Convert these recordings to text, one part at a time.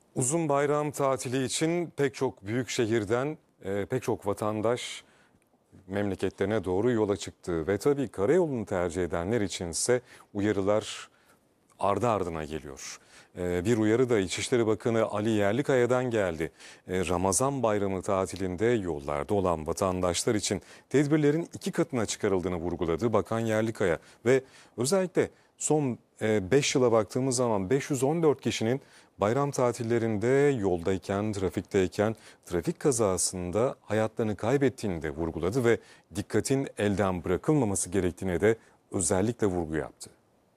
Uzun bayram tatili için pek çok büyük şehirden pek çok vatandaş memleketlerine doğru yola çıktı. Ve tabii karayolunu tercih edenler içinse uyarılar ardı ardına geliyor. Bir uyarı da İçişleri Bakanı Ali Yerlikaya'dan geldi. Ramazan bayramı tatilinde yollarda olan vatandaşlar için tedbirlerin 2 katına çıkarıldığını vurguladı Bakan Yerlikaya. Ve özellikle son 5 yıla baktığımız zaman 514 kişinin bayram tatillerinde yoldayken, trafikteyken trafik kazasında hayatlarını kaybettiğini de vurguladı ve dikkatin elden bırakılmaması gerektiğine de özellikle vurgu yaptı.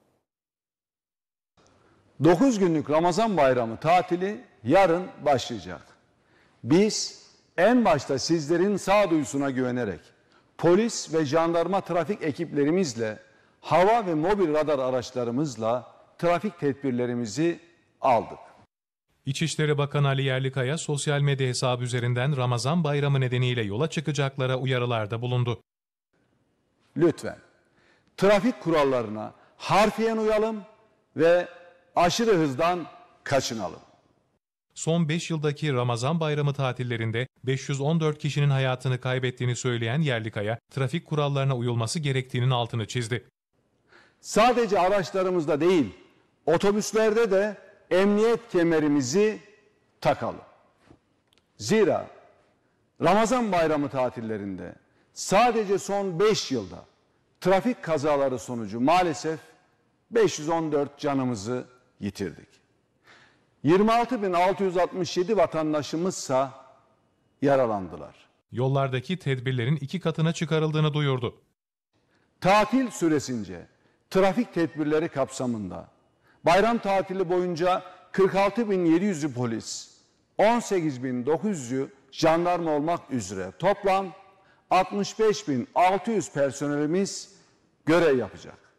9 günlük Ramazan bayramı tatili yarın başlayacak. Biz en başta sizlerin sağduyusuna güvenerek polis ve jandarma trafik ekiplerimizle, hava ve mobil radar araçlarımızla trafik tedbirlerimizi aldık. İçişleri Bakanı Ali Yerlikaya sosyal medya hesabı üzerinden Ramazan bayramı nedeniyle yola çıkacaklara uyarılarda bulundu. Lütfen trafik kurallarına harfiyen uyalım ve aşırı hızdan kaçınalım. Son 5 yıldaki Ramazan bayramı tatillerinde 514 kişinin hayatını kaybettiğini söyleyen Yerlikaya, trafik kurallarına uyulması gerektiğinin altını çizdi. Sadece araçlarımızda değil, otobüslerde de emniyet kemerimizi takalım. Zira Ramazan bayramı tatillerinde sadece son 5 yılda trafik kazaları sonucu maalesef 514 canımızı yitirdik. 26.667 vatandaşımızsa yaralandılar. Yollardaki tedbirlerin 2 katına çıkarıldığını duyurdu. Tatil süresince trafik tedbirleri kapsamında bayram tatili boyunca 46.700'ü polis, 18.900'ü jandarma olmak üzere toplam 65.600 personelimiz görev yapacak.